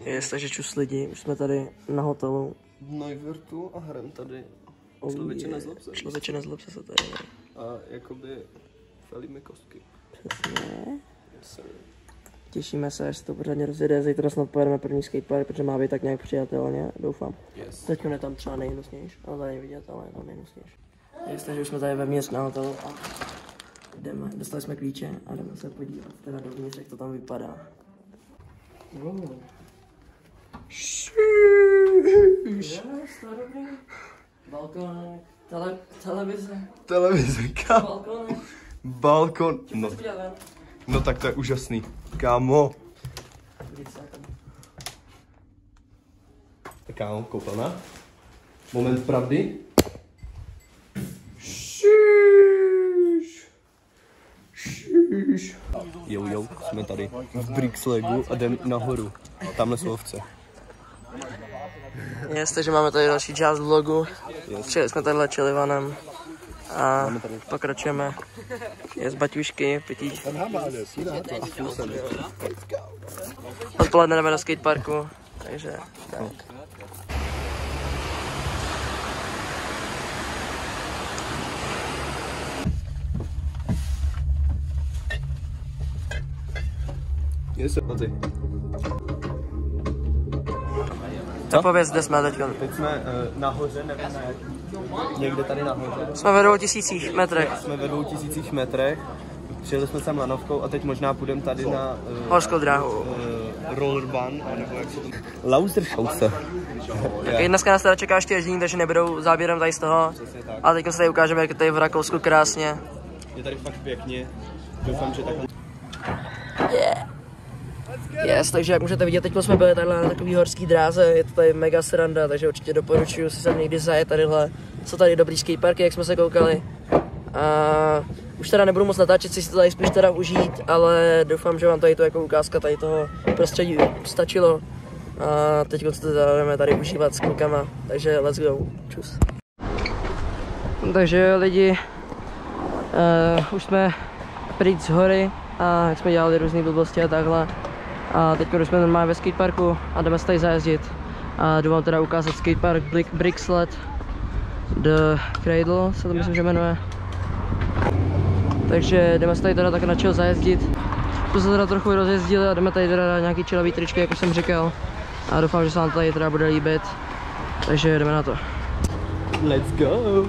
takže čus lidi, už jsme tady na hotelu. V Neuwirtu a hrem tady. Člověče nezlob se tady. A jakoby falíme kostky. Přesně. Těšíme se, až se to pořádně rozjede. Zítra snad pojedeme první skatepark, protože má být tak nějak přijatelně, doufám. Yes. Teď je tam třeba nejhnusnější, ale tady vidět, ale je tam nejhnusnější. Takže už jsme tady vevnitř na hotelu a jdeme, dostali jsme klíče a jdeme se podívat teda dovnitř, jak to tam vypadá. Yes, to je dobrý. Balkónek, televize, kámo. Balkon. No tak to je úžasný. Kámo. Kámo, koupelna. Moment pravdy. Jo, jsme tady v Brixlegu a jdem nahoru. Tamhle jsou ovce. Yes, takže máme tady další část vlogu. Čili jsme tadyhle Chilivanem a pokračujeme. Je z baťušky, pití. Odpoledne jdeme do skateparku, takže tak. Co pověz, kde jsme teď? Teď jsme nahoře, nevím na jak. Někde tady nahoře. Jsme ve 2000 metrech. Jsme ve 2000 metrech. Přijeli jsme sem lanovkou a teď možná půjdeme tady na horskou dráhu. Rollerbahn, nebo jak se to... Lauserschauce. Okay, dneska nás teda čeká ještě ježdění, takže nebudou záběrem tady z toho. A teď se tady ukážeme, jak je tady v Rakousku krásně. Je tady fakt pěkně. Doufám, že takhle... Yes, takže jak můžete vidět, teď jsme byli tady na takový horský dráze, je to tady mega sranda, takže určitě doporučuji si sem někdy zajet tadyhle. Jsou tady dobrý skateparky, jak jsme se koukali. A už teda nebudu moc natáčet, si to tady spíš teda užít, ale doufám, že vám tady to jako ukázka tady toho prostředí stačilo. A teď se to jdeme tady užívat s klukama, takže let's go, čus. Takže lidi, už jsme pryč z hory a jak jsme dělali různé blbosti a takhle. A teď už jsme normálně ve skateparku a jdeme se tady zajezdit. A jdu vám teda ukázat skatepark Brixlet The Cradle, se to myslím, že jmenuje. Takže jdeme se tady teda tak na chill zajezdit. Tu se teda trochu rozjezdili a jdeme tady teda na nějaký chillový tričky, jak už jsem říkal. A doufám, že se vám tady teda bude líbit. Takže jdeme na to. Let's go!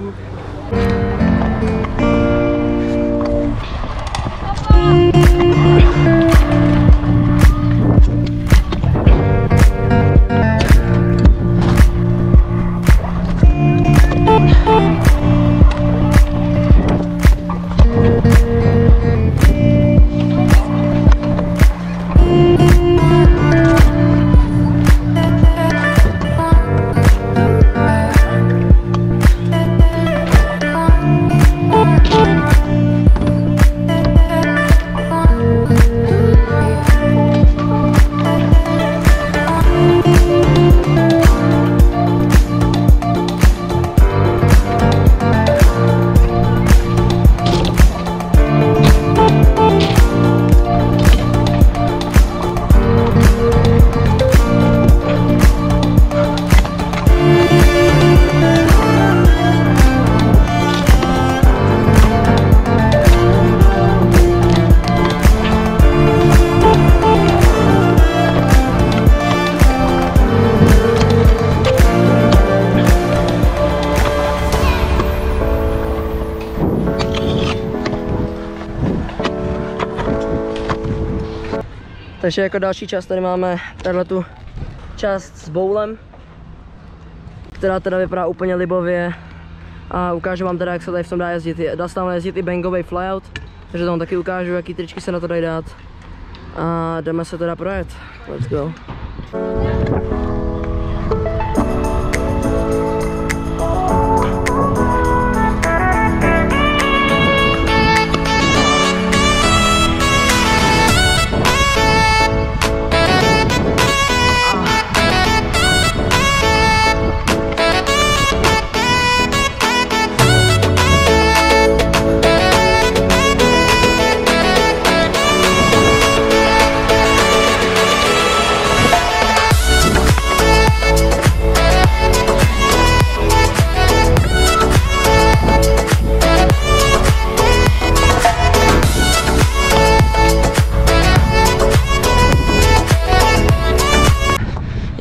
Takže jako další část tady máme tu část s bowlem, která teda vypadá úplně libově a ukážu vám teda, jak se tady v tom dá jezdit. Dá se tam jezdit i bangový flyout, takže tam taky ukážu, jaký tričky se na to dají dát a jdeme se teda projet. Let's go.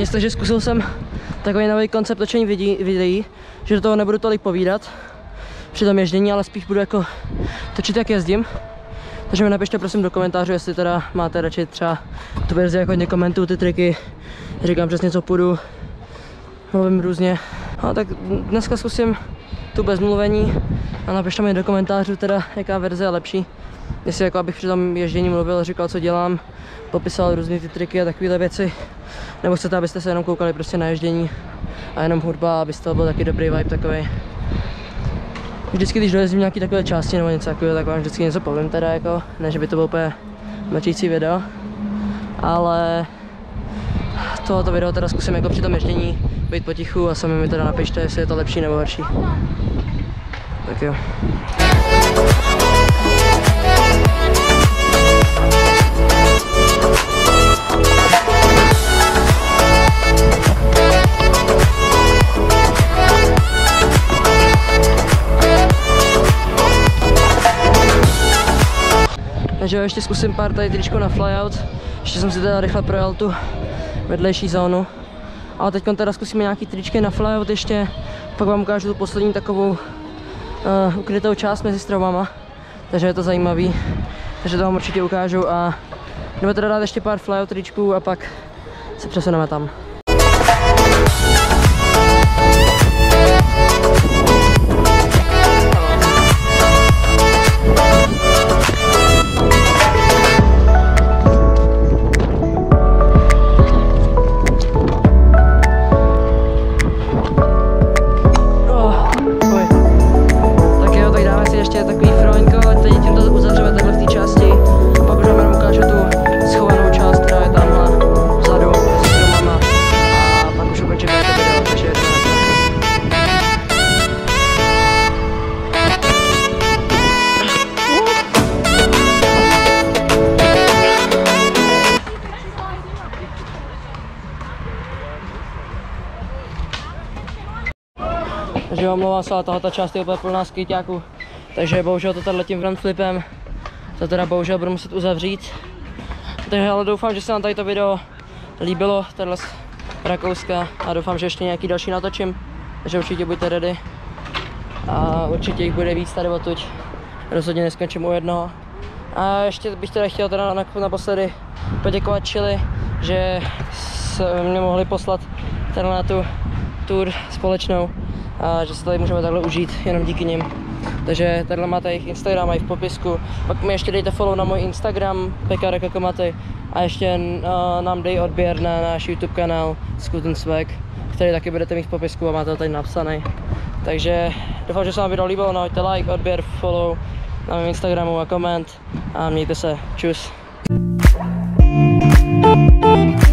takže zkusil jsem takový nový koncept točení videí, že do toho nebudu tolik povídat při tom ježdění, ale spíš budu jako točit, jak jezdím. Takže mi napište prosím do komentářů, jestli teda máte radši třeba tu verzi, jak hodně komentuju ty triky, říkám přesně co půjdu, mluvím různě. A tak dneska zkusím tu bez mluvení a napište mi do komentářů teda, jaká verze je lepší. Jestli jako abych při tom ježdění mluvil, říkal co dělám, popisal různé ty triky a takovéhle věci. Nebo chcete, abyste se jenom koukali prostě na ježdění a jenom hudba, abyste to byl taky dobrý vibe takový. Vždycky, když dojezdím nějaký takové části nebo něco takového, tak vám vždycky něco povím teda jako, ne že by to bylo úplně mlčící video, ale tohoto video teda zkusím jako při tom ježdění být potichu a sami mi teda napište, jestli je to lepší nebo horší. Tak jo. Takže jo, ještě zkusím pár tady tričko na flyout. Ještě jsem si teda rychle projel tu vedlejší zónu. Ale teď teda zkusíme nějaký tričky na flyout ještě. Pak vám ukážu tu poslední takovou ukrytou část mezi stromama. Takže je to zajímavý. Takže to vám určitě ukážu a jdeme teda dát ještě pár flyout tričků a pak se přesuneme tam. Takže omlouvám se, ale tahle část je úplně plná skejťáků. Takže bohužel to tady letím frontflipem. To teda bohužel budu muset uzavřít. Takže ale doufám, že se vám tady to video líbilo, tadyhle z Rakouska. A doufám, že ještě nějaký další natočím. Takže určitě buďte ready. A určitě jich bude víc tady odtud. Rozhodně neskončím u jednoho. A ještě bych teda chtěl teda naposledy poděkovat Chili, že mě mohli poslat tady na tu tour společnou. A že se tady můžeme takhle užít jenom díky nim. Takže tady máte jejich Instagram a i v popisku. Pak mi ještě dejte follow na můj Instagram pekar.komaty a ještě nám dej odběr na náš YouTube kanál Scoot & Swag, který taky budete mít v popisku a máte to tady napsaný. Takže doufám, že se vám video líbilo, nahoďte like, odběr, follow na mém Instagramu a koment a mějte se. Čus.